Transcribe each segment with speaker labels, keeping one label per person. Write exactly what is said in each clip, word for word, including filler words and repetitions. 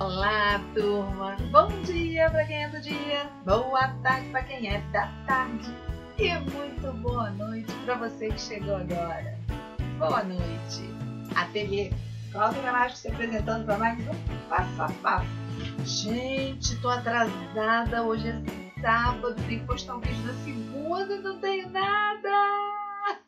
Speaker 1: Olá, turma! Bom dia para quem é do dia, boa tarde para quem é da tarde e muito boa noite para você que chegou agora. Boa noite! A T V Cláudia Velasco se apresentando para mais um Passo a Passo. Gente, tô atrasada, hoje é sábado, tem que postar um vídeo na segunda e não tenho nada!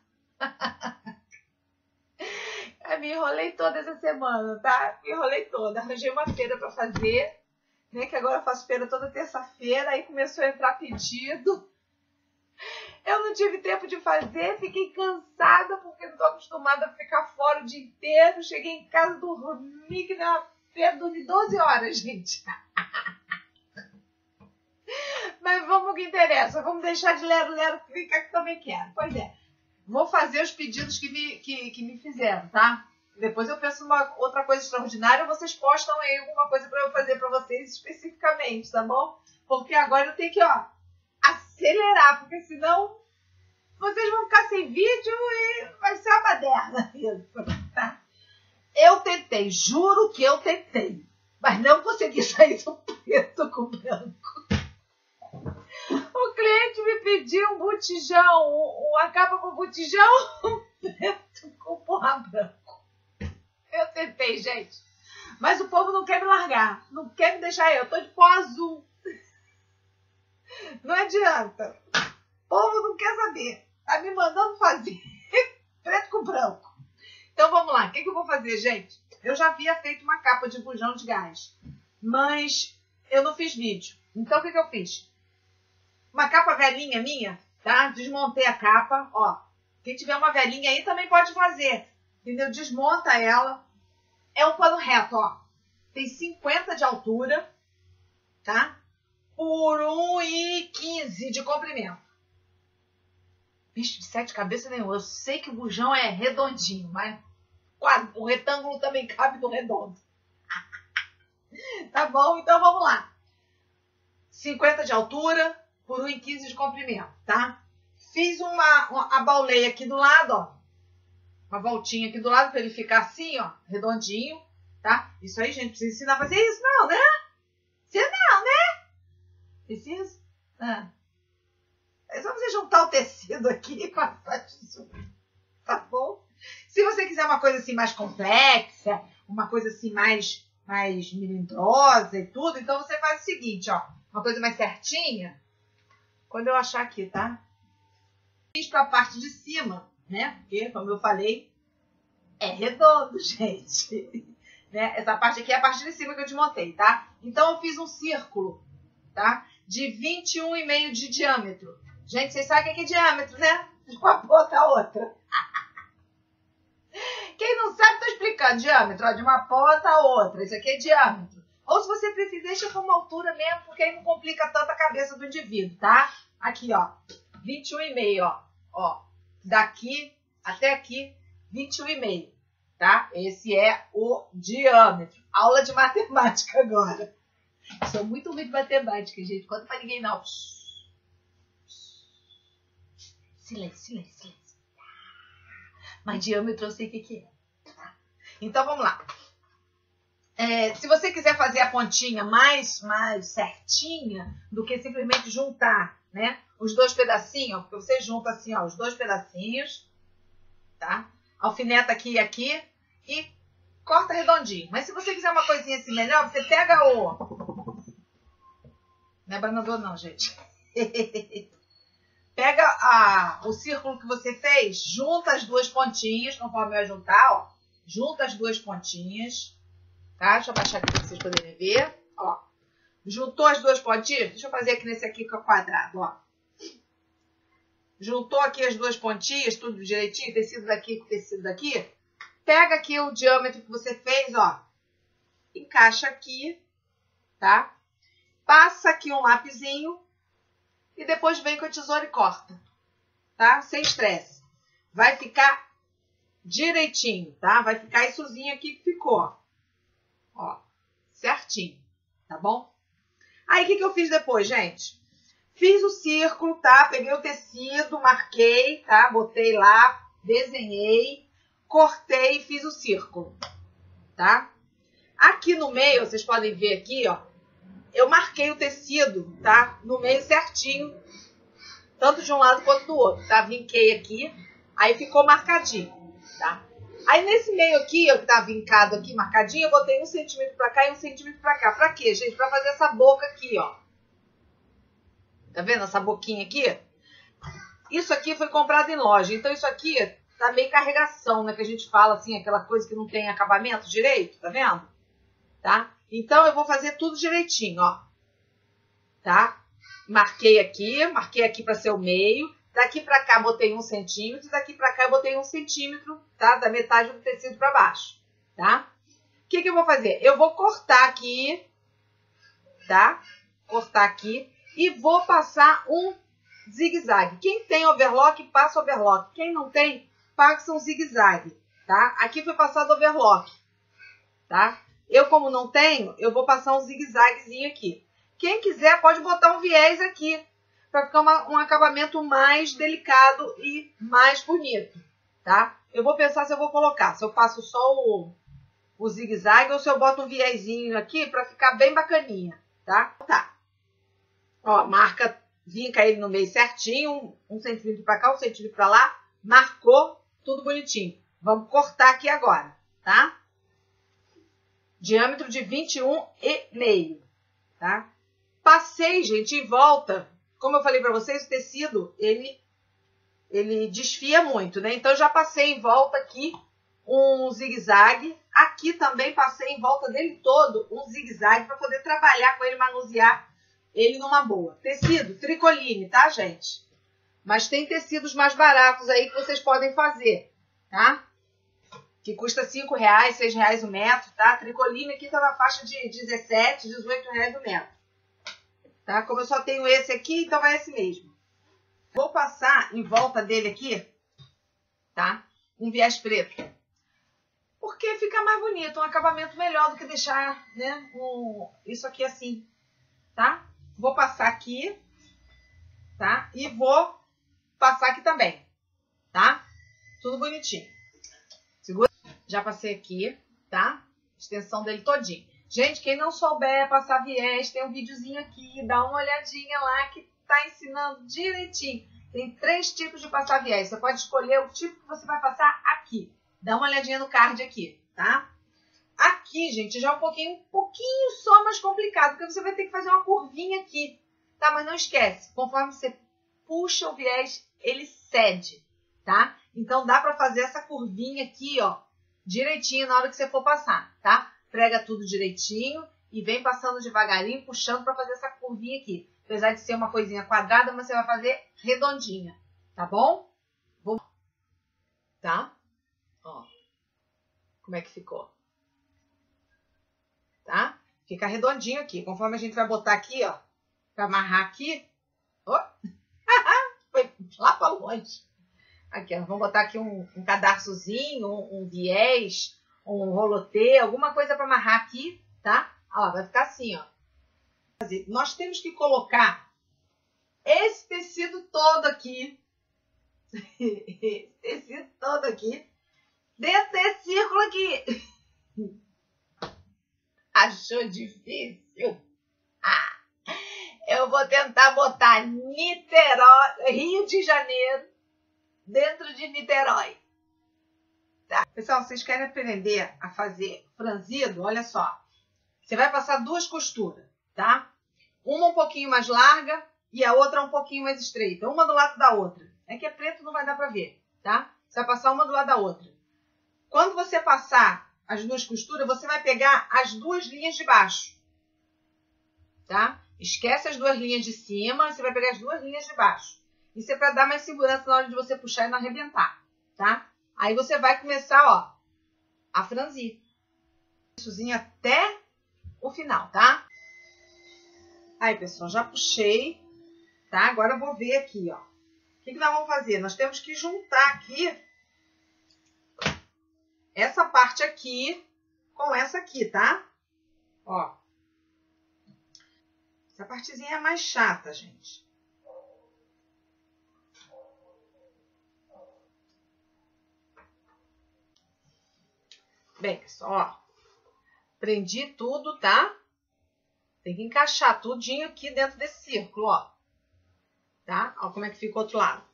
Speaker 1: Eu me enrolei toda essa semana, tá? Me enrolei toda. Arranjei uma feira pra fazer, né? Que agora eu faço feira toda terça-feira. Aí começou a entrar pedido. Eu não tive tempo de fazer, fiquei cansada porque não tô acostumada a ficar fora o dia inteiro. Cheguei em casa, dormi, que nem uma feira, dormi doze horas, gente. Mas vamos ao que interessa. Vamos deixar de lero-lero, fica que também quero. Pois é. Vou fazer os pedidos que me, que, que me fizeram, tá? Depois eu penso uma outra coisa extraordinária, vocês postam aí alguma coisa para eu fazer para vocês especificamente, tá bom? Porque agora eu tenho que, ó, acelerar, porque senão vocês vão ficar sem vídeo e vai ser uma baderna isso, tá? Eu tentei, juro que eu tentei, mas não consegui sair do preto com branco. O cliente me pediu um botijão, uma capa com botijão preto com porra branco. Eu tentei, gente. Mas o povo não quer me largar. Não quer me deixar eu. Eu tô de pó azul. Não adianta. O povo não quer saber. Tá me mandando fazer preto com branco. Então vamos lá. O que, que eu vou fazer, gente? Eu já havia feito uma capa de bujão de gás. Mas eu não fiz vídeo. Então o que, que eu fiz? Uma capa velhinha minha, tá? Desmontei a capa, ó. Quem tiver uma velhinha aí também pode fazer, entendeu? Desmonta ela. É um pano reto, ó. Tem cinquenta de altura, tá? Por um e quinze de comprimento. Bicho de sete cabeças nenhum. Eu sei que o bujão é redondinho, mas o retângulo também cabe no redondo. Tá bom? Então vamos lá. cinquenta de altura por um e quinze de comprimento, tá? Fiz uma, uma a bauleia aqui do lado, ó. Uma voltinha aqui do lado para ele ficar assim, ó, redondinho, tá? Isso aí, gente, precisa ensinar a fazer isso não, né? Precisa não, né? Precisa? Ah. É só você juntar o tecido aqui e passar isso, tá bom? Se você quiser uma coisa assim mais complexa, uma coisa assim mais, mais melindrosa e tudo, então você faz o seguinte, ó. Uma coisa mais certinha. Quando eu achar aqui, tá? Fiz para a parte de cima, né? Porque, como eu falei, é redondo, gente. Né? Essa parte aqui é a parte de cima que eu desmontei, tá? Então, eu fiz um círculo, tá? De vinte e um e meio de diâmetro. Gente, vocês sabem o que é diâmetro, né? De uma ponta a outra. Quem não sabe, tô explicando. Diâmetro, ó, de uma ponta a outra. Isso aqui é diâmetro. Ou se você preferir, deixa com uma altura mesmo, porque aí não complica tanto a cabeça do indivíduo, tá? Aqui, ó, vinte e um e meio, ó. Ó, daqui até aqui, vinte e um e meio, tá? Esse é o diâmetro. Aula de matemática agora. Sou muito ruim de matemática, gente. Conta pra ninguém, não. Silêncio, silêncio, silêncio. Mas diâmetro eu sei o que que é. Tá? Então, vamos lá. É, se você quiser fazer a pontinha mais, mais certinha do que simplesmente juntar, né, os dois pedacinhos, porque você junta assim, ó, os dois pedacinhos, tá? Alfineta aqui e aqui e corta redondinho. Mas se você quiser uma coisinha assim melhor, você pega o... Não é banador não, gente. Pega a, o círculo que você fez, junta as duas pontinhas, conforme eu juntar, ó. Junta as duas pontinhas. Tá? Deixa eu baixar aqui para vocês poderem ver. Ó, juntou as duas pontinhas. Deixa eu fazer aqui nesse aqui que é quadrado. Ó. Juntou aqui as duas pontinhas, tudo direitinho, tecido daqui com tecido daqui. Pega aqui o diâmetro que você fez, ó. Encaixa aqui, tá? Passa aqui um lapisinho e depois vem com a tesoura e corta, tá? Sem estresse. Vai ficar direitinho, tá? Vai ficar issozinho aqui que ficou, ó. Ó, certinho, tá bom? Aí, o que que eu fiz depois, gente? Fiz o círculo, tá? Peguei o tecido, marquei, tá? Botei lá, desenhei, cortei e fiz o círculo, tá? Aqui no meio, vocês podem ver aqui, ó, eu marquei o tecido, tá? No meio certinho, tanto de um lado quanto do outro, tá? Vinquei aqui, aí ficou marcadinho, tá? Aí nesse meio aqui, ó, que tá vincado aqui, marcadinho, eu botei um centímetro pra cá e um centímetro pra cá. Pra quê, gente? Pra fazer essa boca aqui, ó. Tá vendo essa boquinha aqui? Isso aqui foi comprado em loja, então isso aqui tá meio carregação, né? Que a gente fala assim, aquela coisa que não tem acabamento direito, tá vendo? Tá? Então eu vou fazer tudo direitinho, ó. Tá? Marquei aqui, marquei aqui para ser o meio. Daqui para cá botei um centímetro, daqui para cá eu botei um centímetro, tá? Da metade do tecido para baixo, tá? O que que eu vou fazer? Eu vou cortar aqui, tá? Cortar aqui e vou passar um zigue-zague. Quem tem overlock, passa overlock. Quem não tem, passa um zigue-zague, tá? Aqui foi passado overlock, tá? Eu, como não tenho, eu vou passar um zigue-zaguezinho aqui. Quem quiser pode botar um viés aqui, para ficar uma, um acabamento mais delicado e mais bonito, tá? Eu vou pensar se eu vou colocar, se eu passo só o, o zigue-zague ou se eu boto um viésinho aqui para ficar bem bacaninha, tá? Tá. Ó, marca, vinca ele no meio certinho, um centímetro para cá, um centímetro para lá, marcou, tudo bonitinho. Vamos cortar aqui agora, tá? Diâmetro de vinte e um e meio, tá? Passei, gente, em volta. Como eu falei para vocês, o tecido, ele, ele desfia muito, né? Então, eu já passei em volta aqui um zigue-zague. Aqui também passei em volta dele todo um zigue-zague para poder trabalhar com ele, manusear ele numa boa. Tecido, tricoline, tá, gente? Mas tem tecidos mais baratos aí que vocês podem fazer, tá? Que custa cinco reais, seis reais o metro, tá? Tricoline aqui tá na faixa de dezessete, dezoito reais o metro. Tá? Como eu só tenho esse aqui, então vai esse mesmo. Vou passar em volta dele aqui, tá? Um viés preto. Porque fica mais bonito, um acabamento melhor do que deixar, né, um, isso aqui assim, tá? Vou passar aqui, tá? E vou passar aqui também, tá? Tudo bonitinho. Segura. Já passei aqui, tá? Extensão dele todinho. Gente, quem não souber passar viés, tem um videozinho aqui, dá uma olhadinha lá que tá ensinando direitinho. Tem três tipos de passar viés. Você pode escolher o tipo que você vai passar aqui. Dá uma olhadinha no card aqui, tá? Aqui, gente, já é um pouquinho, um pouquinho só mais complicado, porque você vai ter que fazer uma curvinha aqui, tá? Mas não esquece, conforme você puxa o viés, ele cede, tá? Então, dá pra fazer essa curvinha aqui, ó, direitinho na hora que você for passar, tá? Prega tudo direitinho e vem passando devagarinho, puxando para fazer essa curvinha aqui. Apesar de ser uma coisinha quadrada, mas você vai fazer redondinha, tá bom? Vou... Tá? Ó. Como é que ficou? Tá? Fica redondinho aqui. Conforme a gente vai botar aqui, ó, para amarrar aqui. Ó. Foi lá para longe. Aqui, ó. Vamos botar aqui um, um cadarçozinho, um, um viés, um rolotê, alguma coisa para amarrar aqui, tá? Ó, vai ficar assim, ó. Nós temos que colocar esse tecido todo aqui, esse tecido todo aqui, dentro desse círculo aqui. Achou difícil? Ah, eu vou tentar botar Niterói, Rio de Janeiro, dentro de Niterói. Tá. Pessoal, vocês querem aprender a fazer franzido? Olha só. Você vai passar duas costuras, tá? Uma um pouquinho mais larga e a outra um pouquinho mais estreita. Uma do lado da outra. É que é preto, não vai dar pra ver, tá? Você vai passar uma do lado da outra. Quando você passar as duas costuras, você vai pegar as duas linhas de baixo, tá? Esquece as duas linhas de cima, você vai pegar as duas linhas de baixo. Isso é pra dar mais segurança na hora de você puxar e não arrebentar, tá? Aí você vai começar, ó, a franzir. Issozinho até o final, tá? Aí, pessoal, já puxei, tá? Agora eu vou ver aqui, ó. O que que nós vamos fazer? Nós temos que juntar aqui essa parte aqui com essa aqui, tá? Ó. Essa partezinha é mais chata, gente. Bem, pessoal, ó. prendi tudo, tá? Tem que encaixar tudinho aqui dentro desse círculo, ó. Tá? Ó como é que fica o outro lado.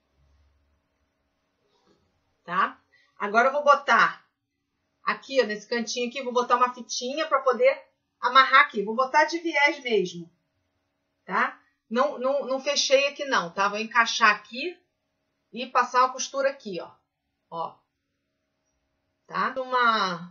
Speaker 1: Tá? Agora eu vou botar aqui, ó, nesse cantinho aqui, vou botar uma fitinha para poder amarrar aqui. Vou botar de viés mesmo, tá? Não, não, não fechei aqui não, tá? Vou encaixar aqui e passar uma costura aqui, ó. Ó. Tá? Uma...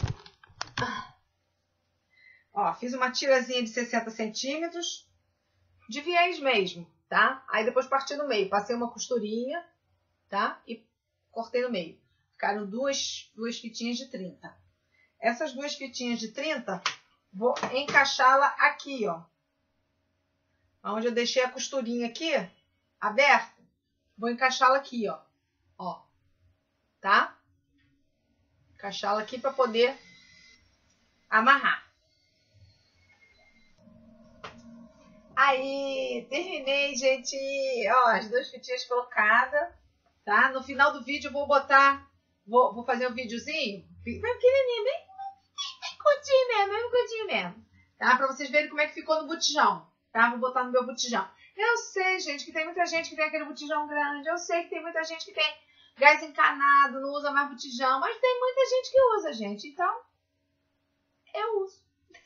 Speaker 1: Ó, fiz uma tirazinha de sessenta centímetros, de viés mesmo, tá? Aí depois parti no meio, passei uma costurinha, tá? E cortei no meio. Ficaram duas, duas fitinhas de trinta. Essas duas fitinhas de trinta, vou encaixá-la aqui, ó. Onde eu deixei a costurinha aqui, aberta, vou encaixá-la aqui, ó. Ó. Tá? Encaixá-la aqui para poder amarrar. Aí, terminei, gente. Ó, as duas fitinhas colocadas, tá? No final do vídeo eu vou botar, vou, vou fazer um videozinho, bem pequenininho, bem, bem curtinho mesmo, bem curtinho mesmo, tá? Pra vocês verem como é que ficou no botijão, tá? Vou botar no meu botijão. Eu sei, gente, que tem muita gente que tem aquele botijão grande, eu sei que tem muita gente que tem gás encanado, não usa mais botijão, mas tem muita gente que usa, gente, então eu uso.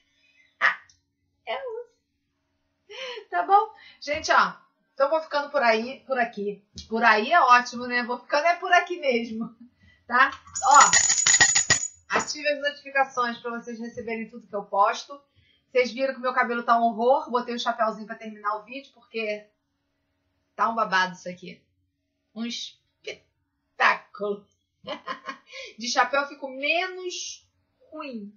Speaker 1: Eu uso. Tá bom? Gente, ó, então vou ficando por aí, por aqui. Por aí é ótimo, né? Vou ficando é por aqui mesmo, tá? Ó, ative as notificações para vocês receberem tudo que eu posto. Vocês viram que o meu cabelo tá um horror. Botei o chapéuzinho para terminar o vídeo, porque tá um babado isso aqui. Um espetáculo. De chapéu eu fico menos ruim.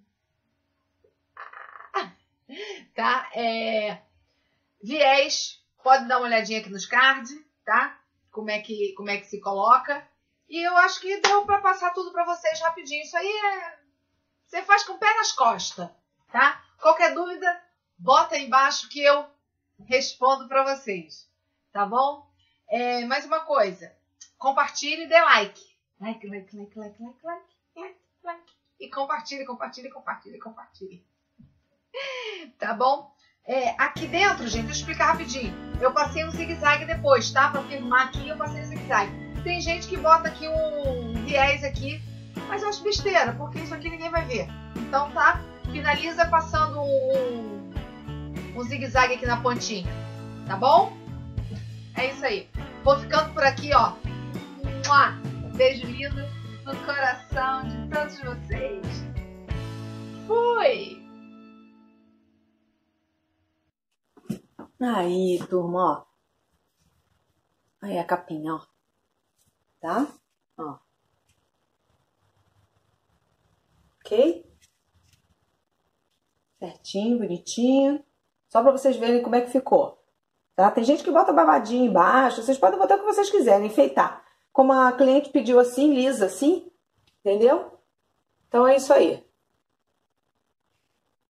Speaker 1: Tá? É... Viés, pode dar uma olhadinha aqui nos cards, tá? Como é que, como é que se coloca. E eu acho que deu para passar tudo para vocês rapidinho. Isso aí é... Você faz com o pé nas costas, tá? Qualquer dúvida, bota aí embaixo que eu respondo para vocês, tá bom? É, mais uma coisa, compartilhe e dê like. Like, like, like, like, like, like, like, like. E compartilhe, compartilhe, compartilhe, compartilhe. Tá bom? É, aqui dentro, gente, deixa eu explicar rapidinho. Eu passei um zigue-zague depois, tá? Pra firmar aqui, eu passei um zigue-zague. Tem gente que bota aqui um viés aqui, mas eu acho besteira, porque isso aqui ninguém vai ver. Então, tá? Finaliza passando um, um zigue-zague aqui na pontinha, tá bom? É isso aí. Vou ficando por aqui, ó. Um beijo lindo no coração de todos vocês. Fui!
Speaker 2: Aí, turma, ó. Aí a capinha, ó. Tá? Ó. Ok? Certinho, bonitinho. Só pra vocês verem como é que ficou. Tá? Tem gente que bota babadinho embaixo. Vocês podem botar o que vocês quiserem, enfeitar. Como a cliente pediu assim, lisa assim. Entendeu? Então é isso aí.